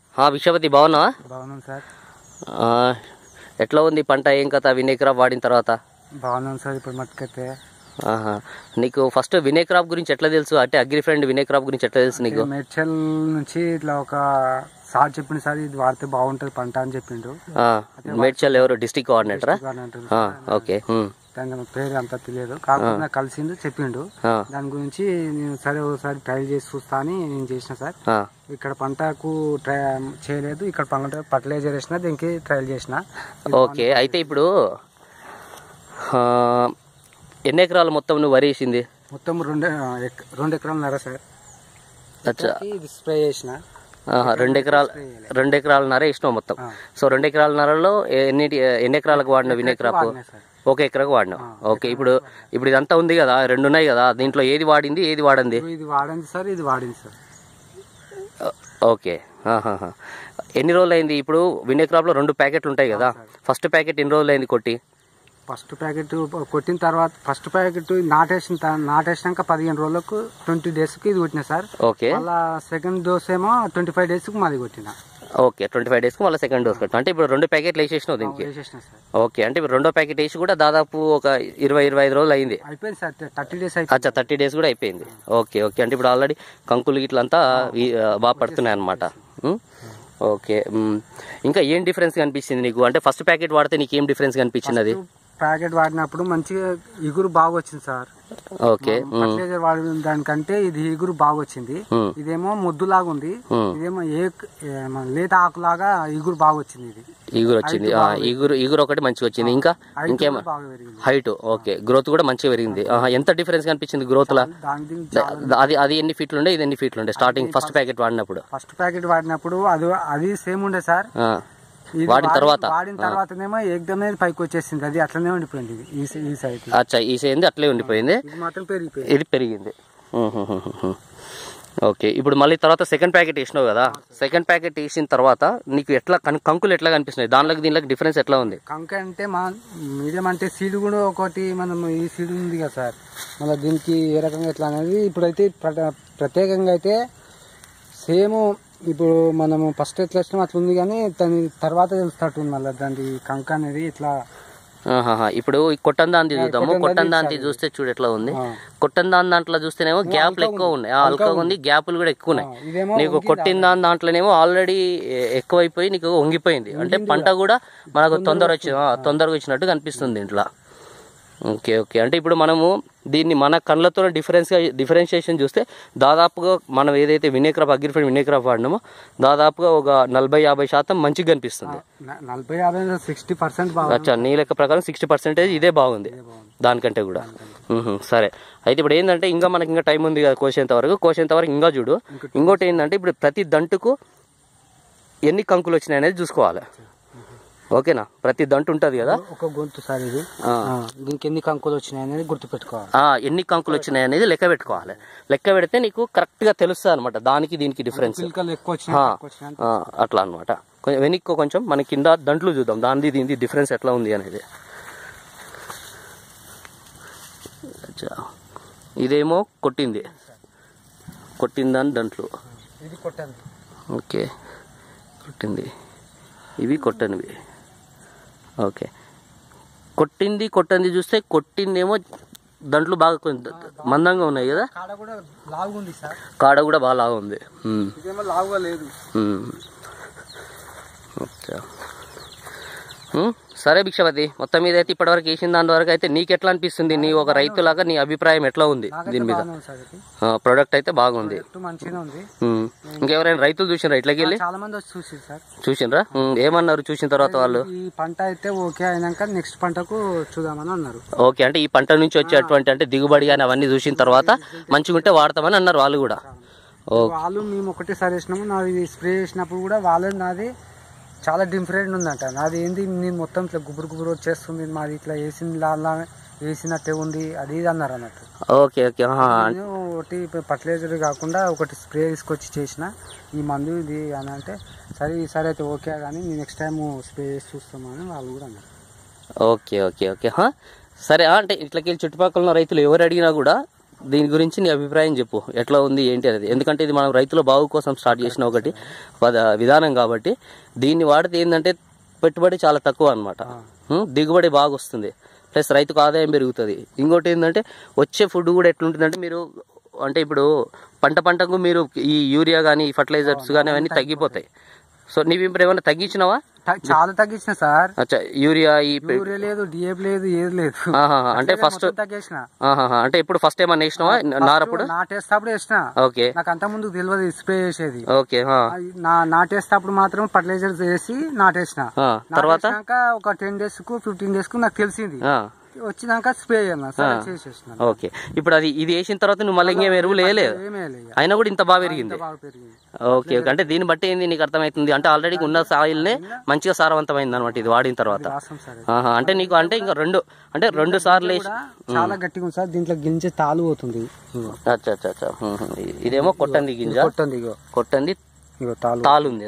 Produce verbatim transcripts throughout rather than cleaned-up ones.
విశ్వపతి బాగున్నావా? బాగున్నాం సార్. ఎట్లా ఉంది పంట, ఏం కథ వినయ్ క్రాప్ వాడిన తర్వాత? బాగున్నాం సార్ ఇప్పుడు మట్టుకైతే. నీకు ఫస్ట్ వినయ్ క్రాప్ గురించి ఎట్లా తెలుసు? అంటే అగ్రి ఫ్రెండ్ వినయ్ క్రాప్ గురించి ఎట్లా తెలుసు నీకు? మేడ్చల్ నుంచి ఇట్లా ఒక సార్ చెప్పిన సార్ ఇది వాడితే బాగుంటుంది పంట అని చెప్పిండు. మేడ్చల్ ఎవరు? డిస్ట్రిక్ట్ కోఆర్డినేటరా? ఓకే. దాని పేరు అంతా తెలియదు, కాకపోతే నాకు కలిసిండు చెప్పిండు. దాని గురించి నేను సరే ఒకసారి ట్రయల్ చేసి చూస్తా అని నేను చేసిన సార్. ఇక్కడ పంటకు ట్రై చేయలేదు, ఇక్కడ పంట ఫర్టిలైజర్ వేసిన, దీనికి ట్రయల్ చేసిన. ఓకే. అయితే ఇప్పుడు ఎన్ని ఎకరాలు మొత్తం నువ్వు వరి వేసింది? మొత్తం రెండు రెండు ఎకరాలున్నర సార్. అచ్చా. స్ప్రే చేసిన రెండు ఎకరాలు రెండు ఎకరాలన్నర వేసినావు మొత్తం. సో రెండు ఎకరాలన్నరలో ఎన్ని ఎన్ని ఎకరాలకు వాడినావు వినయ్ క్రాప్? ఒక ఎకరకు వాడినావు. ఓకే. ఇప్పుడు ఇప్పుడు ఇదంతా ఉంది కదా, రెండు ఉన్నాయి కదా, దీంట్లో ఏది వాడింది ఏది వాడింది? ఇది వాడింది సార్, ఇది వాడింది సార్. ఓకే. ఎన్ని రోజులు అయింది? ఇప్పుడు వినయ్ క్రాప్ లో రెండు ప్యాకెట్లు ఉంటాయి కదా, ఫస్ట్ ప్యాకెట్ ఎన్ని రోజులు అయింది కొట్టి? ఫస్ట్ ప్యాకెట్ కొట్టిన తర్వాత ఫస్ట్ ప్యాకెట్ నాటేసిన నాటేసినాక పదిహేను రోజులకు ట్వంటీ డేస్ కి ఇది కొట్టిన సార్. ఓకే. మళ్ళా సెకండ్ డోస్ ఏమో ట్వంటీ ఫైవ్ డేస్ కి మాది కొట్టిన. ఓకే. ట్వంటీ ఫైవ్ డేస్ కి మళ్ళీ సెకండ్ డోస్ కొట్టిన. అంటే ఇప్పుడు రెండు ప్యాకెట్లు వేసేసినావు దీనికి? ఓకే. అంటే ఇప్పుడు రెండో ప్యాకెట్ వేసి కూడా దాదాపు ఒక ఇరవై ఇరవై ఐదు రోజులు అయింది. అయిపోయింది సార్, థర్టీ డేస్. అచ్చా, థర్టీ డేస్ కూడా అయిపోయింది. ఓకే. ఓకే. అంటే ఇప్పుడు ఆల్రెడీ కంకులు ఇట్లంతా బాగా పడుతున్నాయి అనమాట. ఓకే. ఇంకా ఏం డిఫరెన్స్ కనిపించింది నీకు? అంటే ఫస్ట్ ప్యాకెట్ వాడితే నీకు ఏం డిఫరెన్స్ కనిపించింది? అది ప్యాకెట్ వాడినప్పుడు మంచిగా ఇగురు బాగా వచ్చింది సార్. ఓకే. ఫర్టిలైజర్ వాడిన దానికంటే ఇది ఇగురు బాగా వచ్చింది. ఇదేమో ముద్దులాగా ఉంది, ఇదేమో ఏ లేత ఆకులాగా ఇగురు బాగా వచ్చింది. ఇది ఇగురు వచ్చింది. ఇగురు ఇగురు ఒకటి మంచిగా వచ్చింది. ఇంకా ఇంకేమో హైట్. ఓకే. గ్రోత్ కూడా మంచిగా పెరిగింది. ఎంత డిఫరెన్స్ కనిపించింది గ్రోత్ లా? అది అది ఎన్ని ఫీట్లు ఉండే, ఇది ఎన్ని ఫీట్లు ఉండే స్టార్టింగ్ ఫస్ట్ ప్యాకెట్ వాడినప్పుడు? ఫస్ట్ ప్యాకెట్ వాడినప్పుడు అది అది సేమ్ ఉండే సార్. వాడిన తర్వాత వాడిన తర్వాతనేమో ఏకదమే పైకి వచ్చేసింది, అది అట్లనే ఉండిపోయింది. ఈ సైడ్ అచ్చా, ఈ సైడ్ అట్లే ఉండిపోయింది, ఇది మాత్రం పెరిగిపోయింది, ఇది పెరిగింది. ఓకే. ఇప్పుడు మళ్ళీ తర్వాత సెకండ్ ప్యాకెట్ వేసినావు కదా, సెకండ్ ప్యాకెట్ వేసిన తర్వాత నీకు ఎట్లా కంకులు ఎట్లా కనిపిస్తున్నాయి? దానిలోకి దీనిలోకి డిఫరెన్స్ ఎట్లా ఉంది? కంక అంటే మా మీడియం అంటే సీడ్ కూడా ఒకటి మనం ఈ సీడ్ ఉంది కదా సార్, మళ్ళీ దీనికి ఏ రకంగా ఎట్లా అనేది ఇప్పుడైతే ప్రత్యేకంగా అయితే సేమ్ ఇప్పుడు మనము ఫస్ట్ ఎట్లా వచ్చినాం అట్లా ఉంది, కానీ దాని తర్వాత తెలుస్తట్టుంది మళ్ళీ దాని కంక అనేది ఇట్లా. ఇప్పుడు కొట్టన్ దాంతి చూద్దాము. కొట్టన్ దాంతి చూస్తే చూడు ఎట్లా ఉంది. కొట్టన్ దాని దాంట్లో చూస్తేనేమో గ్యాప్లు ఎక్కువ ఉన్నాయి, అల్కగా ఉంది, గ్యాప్లు కూడా ఎక్కువ ఉన్నాయి. నీకు కొట్టిన దాని దాంట్లోనేమో ఆల్రెడీ ఎక్కువైపోయి నీకు వంగిపోయింది. అంటే పంట కూడా మనకు తొందర వచ్చి తొందరగా వచ్చినట్టు కనిపిస్తుంది దీంట్లో. ఓకే. ఓకే. అంటే ఇప్పుడు మనము దీన్ని మన కళ్ళతో డిఫరెన్స్ డిఫరెన్షియేషన్ చూస్తే దాదాపుగా మనం ఏదైతే Vinay crop agri friend Vinay crop వాడినామో దాదాపుగా ఒక నలభై యాభై శాతం మంచిగా కనిపిస్తుంది. నలభై యాభై సిక్స్టీ పర్సెంట్ అచ్చా, నీ లెక్క ప్రకారం సిక్స్టీ పర్సెంటేజ్ ఇదే బాగుంది దానికంటే కూడా. సరే. అయితే ఇప్పుడు ఏంటంటే ఇంకా మనకి ఇంకా టైం ఉంది కదా కోసేంత వరకు, కోసేంత వరకు ఇంకా చూడు. ఇంకోటి ఏంటంటే ఇప్పుడు ప్రతి దంటుకు ఎన్ని కంకులు వచ్చినాయి అనేది చూసుకోవాలి. ఓకేనా? ప్రతి దంటు ఉంటది కదా, ఒక గొంతు సార్ ఇది, దీనికి ఎన్ని కంకులు వచ్చినాయి అనేది గుర్తు పెట్టుకోవాలి. ఎన్ని కంకులు వచ్చినాయి అనేది లెక్క పెట్టుకోవాలి. లెక్క పెడితే నీకు కరెక్ట్ గా తెలుస్తుంది అనమాట దానికి దీనికి డిఫరెన్స్ అట్లా అనమాట. కొంచెం వెనక్కి కొంచెం మన కింద దంట్లు చూద్దాం, దాని దీనికి డిఫరెన్స్ ఎట్లా ఉంది అనేది. ఇదేమో కొట్టింది, కొట్టిందని దంట్లు. ఓకే. కొట్టింది, ఇవి కొట్టనివి. ఓకే. కొట్టింది కొట్టింది చూస్తే కొట్టిందేమో దాంట్లో బాగా మందంగా ఉన్నాయి కదా, కాడ కూడా బాగా లాగా ఉంది. సరే భిక్షపతి, మొత్తం మీద అయితే ఇప్పటివరకు వేసిన దాని వరకు అయితే నీకు ఎట్లా అనిపిస్తుంది? నీ ఒక రైతులాగా నీ అభిప్రాయం ఎట్లా ఉంది దీని మీద? ప్రొడక్ట్ అయితే బాగుంది. ఇంకెవరైనా రైతులు చూసినరా ఇట్లకి వెళ్ళి? చాలా మంది చూసినరా? ఏమన్నారు చూసిన తర్వాత వాళ్ళు? ఈ పంట అయితే ఓకే అయినాక నెక్స్ట్ పంటకు చూద్దామని అన్నారు. ఓకే. అంటే ఈ పంట నుంచి వచ్చేటువంటి అంటే దిగుబడి కానీ అవన్నీ చూసిన తర్వాత మంచిగా ఉంటే వాడతామని అన్నారు వాళ్ళు కూడా. వాళ్ళు మేము ఒకటేసారి వేసినాము, నాది స్ప్రే చేసినప్పుడు కూడా వాళ్ళది నాది చాలా డిఫరెంట్ ఉందంట. నాది ఏంది నేను మొత్తం ఇట్లా గుబురు గుబురు వచ్చేస్తుంది, మాది ఇట్లా వేసింది లాలా వేసినట్టే ఉంది అది ఇది అన్నారు అన్నట్టు. ఓకే. ఓకే. ఒకటి ఫర్టిలైజర్ కాకుండా ఒకటి స్ప్రే తీసుకొచ్చి చేసిన ఈ మందు ఇది అని అంటే సరే ఈసారి అయితే ఓకే కానీ నెక్స్ట్ టైం స్ప్రే చేసి చూస్తామని వాళ్ళు కూడా అన్నారు. ఓకే. ఓకే. ఓకే. సరే. అంటే ఇట్లకి చుట్టుపక్కల ఉన్న రైతులు ఎవరు అడిగినా కూడా దీని గురించి నీ అభిప్రాయం చెప్పు, ఎట్లా ఉంది ఏంటి అనేది. ఎందుకంటే ఇది మనం రైతుల బాగు కోసం స్టార్ట్ చేసిన ఒకటి విధానం కాబట్టి దీన్ని వాడితే ఏంటంటే పెట్టుబడి చాలా తక్కువ అనమాట, దిగుబడి బాగా వస్తుంది, ప్లస్ రైతుకు ఆదాయం పెరుగుతుంది. ఇంకోటి ఏంటంటే వచ్చే ఫుడ్ కూడా ఎట్లుంటుందంటే మీరు అంటే ఇప్పుడు పంట పంటకు మీరు ఈ యూరియా కానీ ఫర్టిలైజర్స్ కానీ అవన్నీ తగ్గిపోతాయి. సో నీవు ఇప్పుడు ఏమైనా తగ్గించినావా? చాలా తగ్గించిన సార్. అచ్చా, యూరియా ఈ యూరియా లేదు, డిఏపి లేదు, ఏది లేదు. అంటే ఫస్ట్ తగ్గించిన అంటే ఇప్పుడు ఫస్ట్ ఏమన్నా వేసినావా నారప్పుడు? నాటేస్తప్పుడు వేసిన. ఓకే, నాకు అంత ముందు తెలియదు స్ప్రే చేసేది. ఓకే, నాటేస్తప్పుడు మాత్రం ఫర్టిలైజర్స్ వేసి నాటేసిన. తర్వాత ఒక టెన్ డేస్ కు ఫిఫ్టీన్ డేస్ కు నాకు తెలిసింది, వచ్చినాక స్ప్రే చేసేసిన. ఓకే, ఇప్పుడు అది ఇది వేసిన తర్వాత నువ్వు మళ్ళీ ఇంకేం ఎరువులు వేయలేదు, అయినా కూడా ఇంత బాగా పెరిగింది. ఓకే ఓకే, అంటే దీన్ని బట్టి ఏంది నీకు అర్థమవుతుంది అంటే ఆల్రెడీ ఉన్న సాయిల్ నే మంచిగా సారవంతమైంది అనమాట ఇది వాడిన తర్వాత. అంటే నీకు అంటే ఇంకా రెండు అంటే రెండు సార్లు చాలా గట్టిగా ఉంది సార్. దీంట్లో గింజ తాలు పోతుంది. అచ్చా అచ్చా అచ్చా, ఇదేమో కొట్టంది గింజ, కొట్టంది కొట్టంది తాలు ఉంది,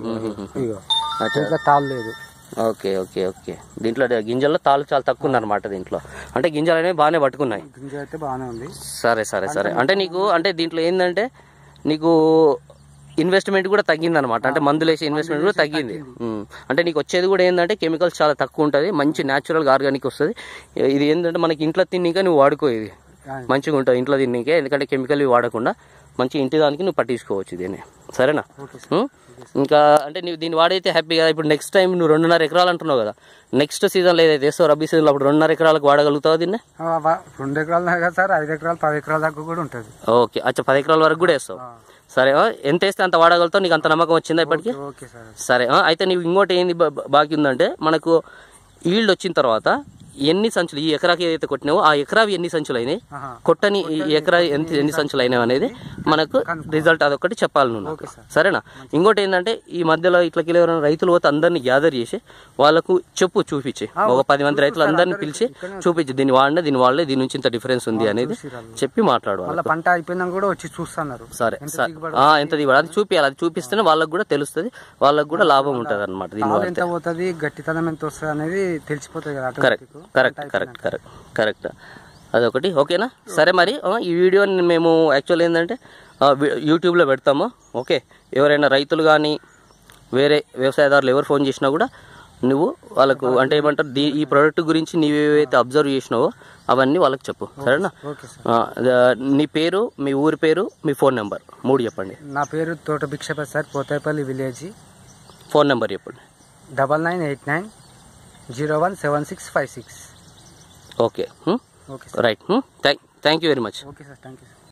తాలు లేదు. ఓకే ఓకే ఓకే, దీంట్లో గింజల్లో తాళ్ళు చాలా తక్కువ ఉంది అనమాట దీంట్లో, అంటే గింజలు అనేవి బాగానే పట్టుకున్నాయి. గింజ అయితే బాగానే ఉంది. సరే సరే సరే, అంటే నీకు అంటే దీంట్లో ఏంటంటే నీకు ఇన్వెస్ట్మెంట్ కూడా తగ్గింది అనమాట, అంటే మందులు వేసే ఇన్వెస్ట్మెంట్ కూడా తగ్గింది. అంటే నీకు వచ్చేది కూడా ఏంటంటే కెమికల్స్ చాలా తక్కువ ఉంటుంది, మంచి న్యాచురల్గా ఆర్గానిక్ వస్తుంది. ఇది ఏంటంటే మనకి ఇంట్లో తిన్నాక నువ్వు వాడుకో, ఇది మంచిగా ఉంటుంది ఇంట్లో తిన్నాకే, ఎందుకంటే కెమికల్ వాడకుండా మంచి ఇంటి దానికి నువ్వు పట్టించుకోవచ్చు దీన్ని. సరేనా? ఇంకా అంటే నువ్వు దీన్ని వాడైతే హ్యాపీ కదా. ఇప్పుడు నెక్స్ట్ టైం నువ్వు రెండున్నర ఎకరాలు అంటున్నావు కదా, నెక్స్ట్ సీజన్లో ఏదైతే వేస్తావు రబీ సీజన్లో అప్పుడు రెండున్నర ఎకరాలకు వాడగలుగుతావు దీన్ని? రెండు ఎకరాలు కదా సార్, ఐదు ఎకరాలు పది ఎకరాల దాకా కూడా ఉంటుంది. ఓకే, అచ్చా, పది ఎకరాల వరకు కూడా వేస్తావు. సరే, ఎంత వేస్తే అంత వాడగలుగుతావు, నీకు అంత నమ్మకం వచ్చిందా ఇప్పటికి? సరే, అయితే నీవు ఇంకోటి ఏంది బాకీ ఉందంటే మనకు ఈల్డ్ వచ్చిన తర్వాత ఎన్ని సంచులు ఈ ఎకరాకి ఏదైతే కొట్టినావో ఆ ఎకరావి ఎన్ని సంచులు అయినాయి, కొట్టని ఈ ఎకరా ఎంత ఎన్ని సంచులు అయినాయి అనేది మనకు రిజల్ట్ అదొకటి చెప్పాలి నువ్వు. సరేనా? ఇంకోటి ఏంటంటే ఈ మధ్యలో ఇట్లా ఎవరైనా రైతులు పోతే అందరినీ గ్యాదర్ చేసి వాళ్ళకు చెప్పు, చూపించి ఒక పది మంది రైతులు అందరినీ పిలిచి చూపించి దీన్ని వాడినా దీన్ని వాడలే, దీని నుంచి ఇంత డిఫరెన్స్ ఉంది అనేది చెప్పి మాట్లాడవాలి. పంట అయిపోయినా కూడా వచ్చి చూస్తున్నారు. సరే సరే, ఎంత దిగుబడి అది చూపించాలి, అది చూపిస్తేనే వాళ్ళకు కూడా తెలుస్తుంది, వాళ్ళకు కూడా లాభం ఉంటుంది అనమాట. దీని ఎంత పోతుంది, గట్టితనం ఎంత వస్తుంది అనేది తెలిసిపోతుంది కదా. Correct correct correct correct correct అదొకటి. ఓకేనా? సరే, మరి ఈ వీడియోని మేము యాక్చువల్ ఏంటంటే యూట్యూబ్లో పెడతాము. ఓకే, ఎవరైనా రైతులు కానీ వేరే వ్యవసాయదారులు ఎవరు ఫోన్ చేసినా కూడా నువ్వు వాళ్ళకు అంటే ఏమంటారు దీ ఈ ప్రోడక్ట్ గురించి నీవేవైతే అబ్జర్వ్ చేసినావో అవన్నీ వాళ్ళకి చెప్పు. సరేనా? నీ పేరు, మీ ఊరి పేరు, మీ ఫోన్ నెంబర్ మూడు చెప్పండి. నా పేరు Thota Bhikshapathi sir, Pothaipalli village. Phone number చెప్పండి. Double nine eight nine zero one seven six five six. Okay, right, thank you very much. Okay sir, thank you.